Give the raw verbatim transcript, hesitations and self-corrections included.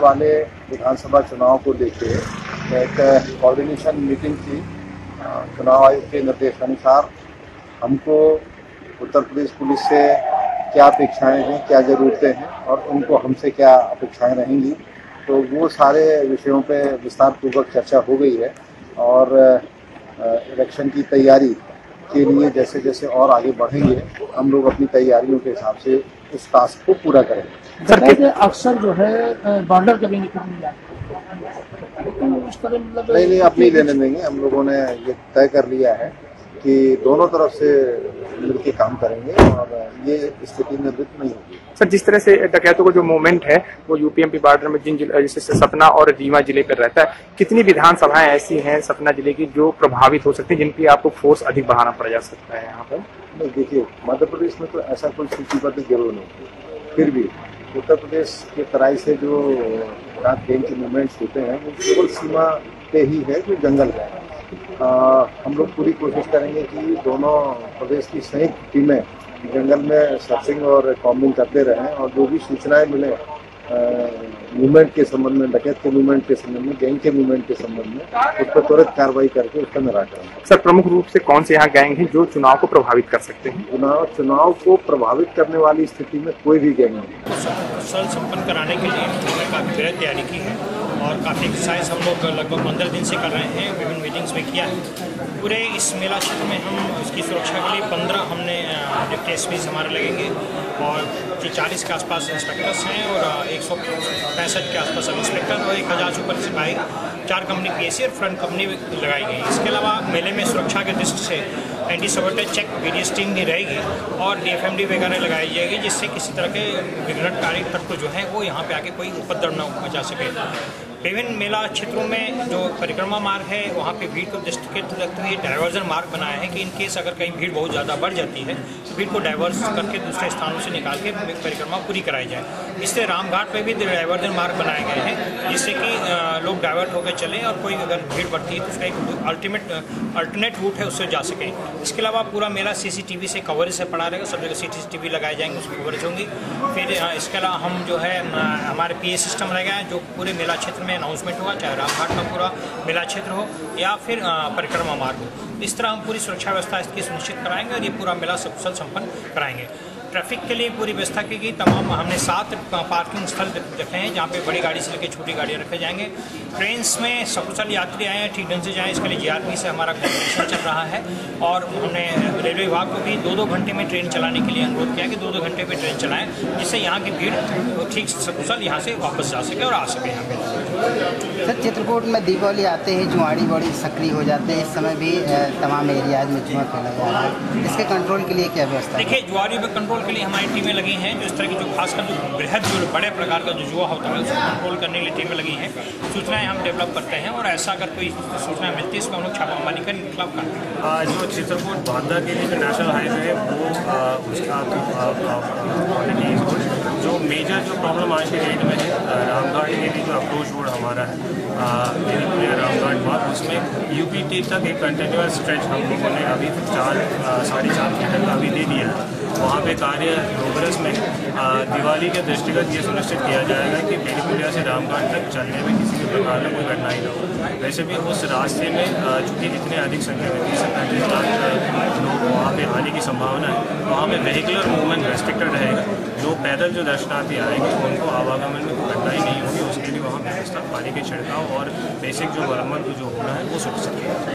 वाले विधानसभा चुनाव को लेके एक कोऑर्डिनेशन मीटिंग थी। चुनाव आयोग के निर्देशानुसार हमको उत्तर प्रदेश पुलिस से क्या अपेक्षाएं हैं, क्या ज़रूरतें हैं और उनको हमसे क्या अपेक्षाएं रहेंगी, तो वो सारे विषयों पे विस्तार पूर्वक चर्चा हो गई है। और इलेक्शन की तैयारी के लिए जैसे जैसे और आगे बढ़ेंगे, हम लोग अपनी तैयारियों के हिसाब से उस टास्क को पूरा करेंगे। सर, अक्सर जो है बॉर्डर कभी नहीं जाते, मतलब नहीं नहीं, अब नहीं लेने देंगे। हम लोगों ने ये तय कर लिया है कि दोनों तरफ से मिलकर काम करेंगे और ये स्थिति निर्मित नहीं होगी। सर, जिस तरह से डकैतों का जो मूवमेंट है वो यूपीएमपी बॉर्डर में जिन जैसे सतना और रीवा जिले पर रहता है, कितनी विधानसभाएं ऐसी हैं सतना जिले की जो प्रभावित हो सकती हैं, जिनकी आपको फोर्स अधिक बढ़ाना पड़ जा सकता है यहाँ पर? नहीं, देखिए, मध्य प्रदेश में तो ऐसा कोई सूचीबद्ध जरूर नहीं, फिर भी उत्तर प्रदेश के तराई से जो गैंग के मूवमेंट्स होते हैं वो केवल सीमा पे ही है, जो जंगल है। आ, हम लोग पूरी कोशिश करेंगे कि दोनों प्रदेश की संयुक्त टीमें जंगल में सर्चिंग और कॉम्बिंग करते रहें और जो भी सूचनाएं मिले मूवमेंट के संबंध में, डकैत के मूवमेंट के संबंध में, गैंग के मूवमेंट के संबंध में, उस पर त्वरित कार्रवाई करके उसका निराकरण। सर, प्रमुख रूप से कौन से यहाँ गैंग हैं जो चुनाव को प्रभावित कर सकते हैं? चुनाव चुनाव को प्रभावित करने वाली स्थिति में कोई भी गैंग नहीं। सल संपन्न कराने के लिए हमने काफ़ी बेहतर तैयारी की है और काफ़ी एक्सरसाइज हम लोग लगभग पंद्रह दिन से कर रहे हैं, विभिन्न मीटिंग्स में किया है। पूरे इस मेला क्षेत्र में हम इसकी सुरक्षा के लिए पंद्रह हमने डिप्टी एस पीज हमारे लगेंगे और चालीस के आसपास इंस्पेक्टर्स हैं और एक सौ पैंसठ के आसपास सब इंस्पेक्टर और एक हज़ार से ऊपर सिपाही, चार कंपनी पीएससी और फ्रंट कंपनी लगाई गई। इसके अलावा मेले में सुरक्षा के दृष्टि से anti sabotage check BDS team भी रहेगी और डीएफएमडी वगैरह लगाई जाएगी, जिससे किसी तरह के विघटनकारी तत्व जो है वो यहाँ पे आके कोई उपद्रव न मचा सके। विभिन्न मेला क्षेत्रों में जो परिक्रमा मार्ग है वहाँ पे भीड़ को दृष्टिगत रखते हुए डाइवर्जन मार्ग बनाया है कि इन केस अगर कहीं भीड़ बहुत ज़्यादा बढ़ जाती है तो भीड़ को डाइवर्स करके दूसरे स्थानों से निकाल के परिक्रमा पूरी कराई जाए। इससे रामघाट पे भी डाइवर्जन मार्ग बनाए गए हैं, जिससे कि लोग डाइवर्ट होकर चलें और कोई अगर भीड़ बढ़ती है तो उसका एक अल्टीमेट अल्टरनेट रूट है, उससे जा सकें। इसके अलावा पूरा मेला सीसीटीवी से कवरेज से पड़ा रहेगा, सब जगह सीसीटीवी लगाए जाएंगे, उसकी कवरेज होंगी। फिर इसके अलावा हम जो है हमारे पीए सिस्टम रहेगा जो पूरे मेला क्षेत्र में अनाउंसमेंट होगा, चाहे रामघाट का पूरा मेला क्षेत्र हो या फिर परिक्रमा मार्ग हो। इस तरह हम पूरी सुरक्षा व्यवस्था इसकी सुनिश्चित कराएंगे और ये पूरा मेला सकुशल संपन्न कराएंगे। ट्रैफिक के लिए पूरी व्यवस्था की गई, तमाम हमने सात पार्किंग स्थल रखे हैं जहाँ पे बड़ी गाड़ी से लेकर छोटी गाड़ियाँ रखे जाएंगे। ट्रेन्स में सकुशल यात्री आए ठीक ढंग से जाएँ, इसके लिए जीआरपी से हमारा कोऑर्डिनेशन चल रहा है और हमने रेलवे विभाग को भी दो दो घंटे में ट्रेन चलाने के लिए अनुरोध किया कि दो दो घंटे में ट्रेन चलाएँ, जिससे यहाँ की भीड़ ठीक सकुशल यहाँ से वापस जा सके और आ सके यहाँ पे। सर, चित्रकूट में दीपावली आते ही जुआड़ी बड़ी सक्रिय हो जाते हैं, इस समय भी तमाम एरियाज में जुआ खेला जा रहा है, इसके कंट्रोल के लिए क्या व्यवस्था है? देखिए, जुआरी में कंट्रोल के लिए हमारी टीमें लगी हैं, जो इस तरह की जो खासकर जो बृहद जो बड़े प्रकार का जो जुआ होता है उसको कंट्रोल करने के लिए टीमें लगी हैं। सूचनाएं हम डेवलप करते हैं और ऐसा अगर कोई सूचना मिलती है इसमें हम लोग छापामारी कर खिलाफ करते हैं। जो चित्रकूट बांदा के लिए जो नेशनल हाईवे है वो आ, उसका जो मेजर जो प्रॉब्लम आज के डेट में है, रामघाट के लिए जो अप्रोच रोड हमारा है रामघाट बाद, उसमें यूपीटी तक एक कंटिन्यूस स्ट्रेच हम लोगों ने अभी चार साढ़े चार मीटर का अभी दे दिया है। वहाँ पे कार्य प्रोग्रेस में दिवाली के दृष्टिगत ये सुनिश्चित किया जाएगा कि बेनीपुलिया से रामघाट तक चलने में किसी भी प्रकार का कोई कठिनाई न हो। वैसे भी उस रास्ते में चूँकि इतने अधिक संख्या में तीस से पैंतीस लाख लोग वहाँ पे आने की संभावना है, वहाँ पे वेहिकुलर मूवमेंट रेस्ट्रिक्टेड रहेगा। जो पैदल जो दर्शनार्थी आएंगे उनको आवागमन में कोई कठिनाई नहीं होगी, उसके लिए वहाँ व्यवस्था पानी के छिड़काव और बेसिक जो मरम्मत जो होना है वो सुनिश्चित किया जाए।